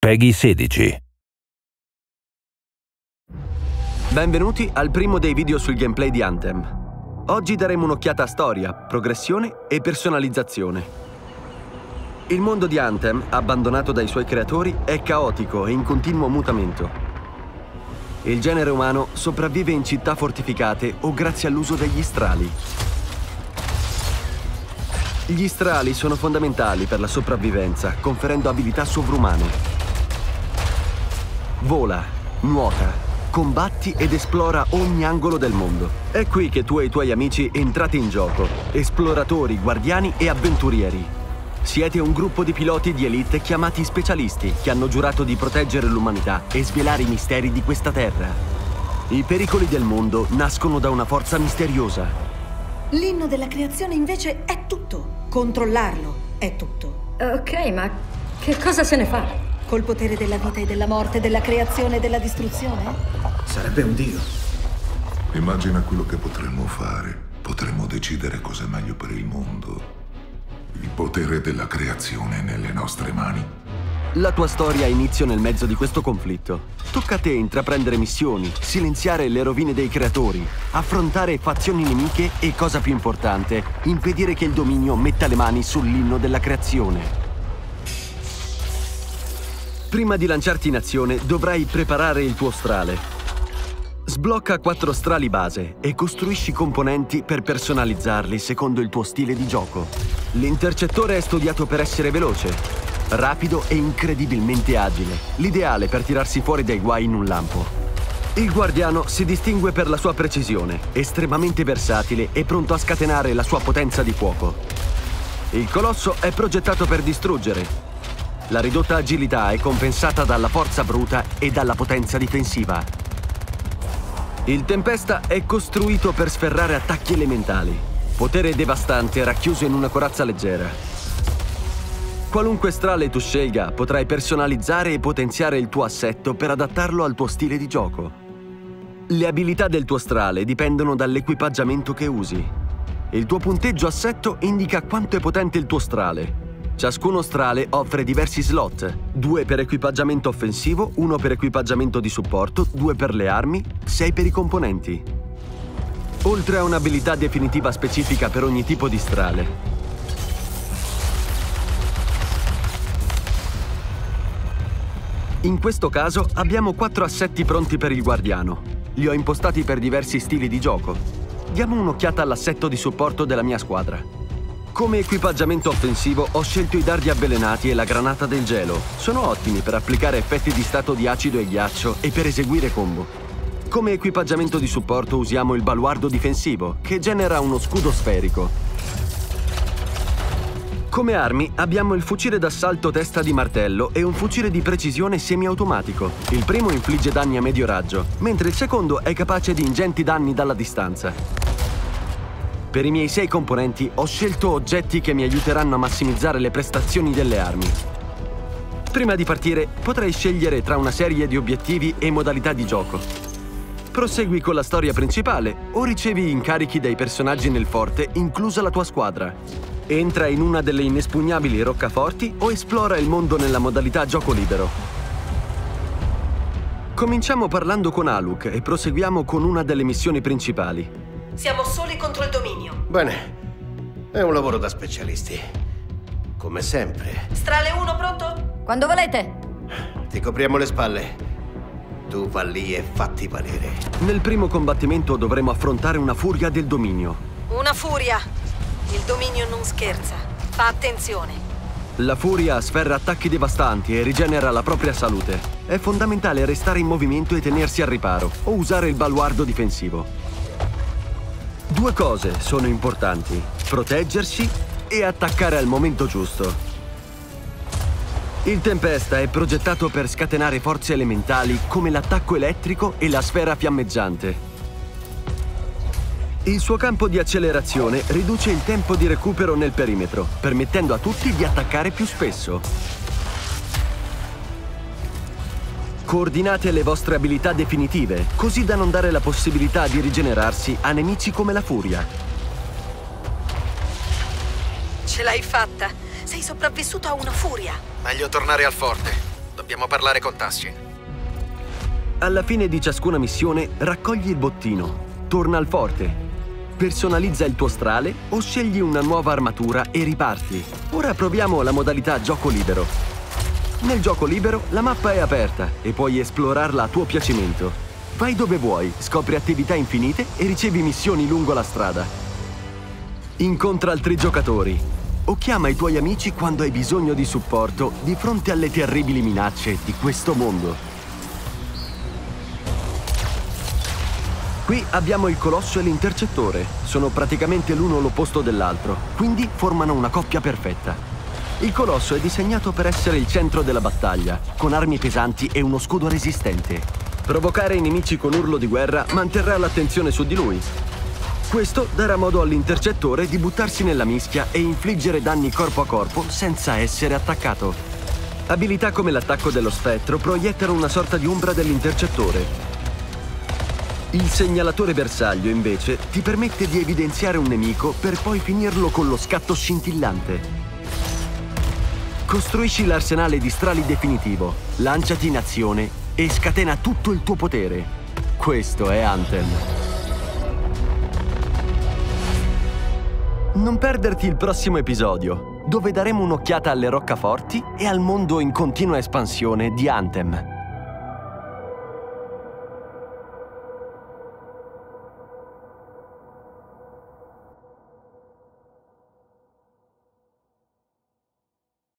PEGI 16. Benvenuti al primo dei video sul gameplay di Anthem. Oggi daremo un'occhiata a storia, progressione e personalizzazione. Il mondo di Anthem, abbandonato dai suoi creatori, è caotico e in continuo mutamento. Il genere umano sopravvive in città fortificate o grazie all'uso degli strali. Gli strali sono fondamentali per la sopravvivenza, conferendo abilità sovrumane. Vola, nuota, combatti ed esplora ogni angolo del mondo. È qui che tu e i tuoi amici entrate in gioco, esploratori, guardiani e avventurieri. Siete un gruppo di piloti di elite chiamati specialisti, che hanno giurato di proteggere l'umanità e svelare i misteri di questa terra. I pericoli del mondo nascono da una forza misteriosa. L'inno della creazione invece è tutto. Controllarlo è tutto. Ok, ma che cosa se ne fa? Col potere della vita e della morte, della creazione e della distruzione? Sarebbe un dio. Immagina quello che potremmo fare. Potremmo decidere cosa è meglio per il mondo. Il potere della creazione è nelle nostre mani. La tua storia ha inizio nel mezzo di questo conflitto. Tocca a te intraprendere missioni, silenziare le rovine dei creatori, affrontare fazioni nemiche e, cosa più importante, impedire che il dominio metta le mani sull'inno della creazione. Prima di lanciarti in azione, dovrai preparare il tuo strale. Sblocca 4 strali base e costruisci componenti per personalizzarli secondo il tuo stile di gioco. L'intercettore è studiato per essere veloce, rapido e incredibilmente agile, l'ideale per tirarsi fuori dai guai in un lampo. Il guardiano si distingue per la sua precisione, estremamente versatile e pronto a scatenare la sua potenza di fuoco. Il colosso è progettato per distruggere. La ridotta agilità è compensata dalla forza bruta e dalla potenza difensiva. Il tempesta è costruito per sferrare attacchi elementali, potere devastante racchiuso in una corazza leggera. Qualunque strale tu scelga, potrai personalizzare e potenziare il tuo assetto per adattarlo al tuo stile di gioco. Le abilità del tuo strale dipendono dall'equipaggiamento che usi. Il tuo punteggio assetto indica quanto è potente il tuo strale. Ciascuno strale offre diversi slot, 2 per equipaggiamento offensivo, 1 per equipaggiamento di supporto, 2 per le armi, 6 per i componenti. Oltre a un'abilità definitiva specifica per ogni tipo di strale. In questo caso abbiamo 4 assetti pronti per il guardiano. Li ho impostati per diversi stili di gioco. Diamo un'occhiata all'assetto di supporto della mia squadra. Come equipaggiamento offensivo ho scelto i dardi avvelenati e la granata del gelo. Sono ottimi per applicare effetti di stato di acido e ghiaccio e per eseguire combo. Come equipaggiamento di supporto usiamo il baluardo difensivo, che genera uno scudo sferico. Come armi abbiamo il fucile d'assalto testa di martello e un fucile di precisione semiautomatico. Il primo infligge danni a medio raggio, mentre il secondo è capace di ingenti danni dalla distanza. Per i miei 6 componenti ho scelto oggetti che mi aiuteranno a massimizzare le prestazioni delle armi. Prima di partire potrai scegliere tra una serie di obiettivi e modalità di gioco. Prosegui con la storia principale o ricevi incarichi dai personaggi nel forte, inclusa la tua squadra. Entra in una delle inespugnabili roccaforti o esplora il mondo nella modalità gioco libero. Cominciamo parlando con Aluk e proseguiamo con una delle missioni principali. Siamo soli contro il dominio. Bene, è un lavoro da specialisti. Come sempre. Strale 1 pronto? Quando volete. Ti copriamo le spalle. Tu va lì e fatti valere. Nel primo combattimento dovremo affrontare una furia del dominio. Una furia. Il dominio non scherza. Fa attenzione. La furia sferra attacchi devastanti e rigenera la propria salute. È fondamentale restare in movimento e tenersi al riparo, o usare il baluardo difensivo. 2 cose sono importanti: proteggersi e attaccare al momento giusto. Il tempesta è progettato per scatenare forze elementali come l'attacco elettrico e la sfera fiammeggiante. Il suo campo di accelerazione riduce il tempo di recupero nel perimetro, permettendo a tutti di attaccare più spesso. Coordinate le vostre abilità definitive, così da non dare la possibilità di rigenerarsi a nemici come la furia. Ce l'hai fatta! Sei sopravvissuto a una furia! Meglio tornare al forte. Dobbiamo parlare con Tassi. Alla fine di ciascuna missione raccogli il bottino, torna al forte, personalizza il tuo strale o scegli una nuova armatura e riparti. Ora proviamo la modalità gioco libero. Nel gioco libero la mappa è aperta e puoi esplorarla a tuo piacimento. Vai dove vuoi, scopri attività infinite e ricevi missioni lungo la strada. Incontra altri giocatori o chiama i tuoi amici quando hai bisogno di supporto di fronte alle terribili minacce di questo mondo. Qui abbiamo il colosso e l'intercettore. Sono praticamente l'uno l'opposto dell'altro, quindi formano una coppia perfetta. Il colosso è disegnato per essere il centro della battaglia, con armi pesanti e uno scudo resistente. Provocare i nemici con urlo di guerra manterrà l'attenzione su di lui. Questo darà modo all'intercettore di buttarsi nella mischia e infliggere danni corpo a corpo senza essere attaccato. Abilità come l'attacco dello spettro proiettano una sorta di ombra dell'intercettore. Il segnalatore bersaglio, invece, ti permette di evidenziare un nemico per poi finirlo con lo scatto scintillante. Costruisci l'arsenale di strali definitivo, lanciati in azione e scatena tutto il tuo potere. Questo è Anthem. Non perderti il prossimo episodio, dove daremo un'occhiata alle roccaforti e al mondo in continua espansione di Anthem.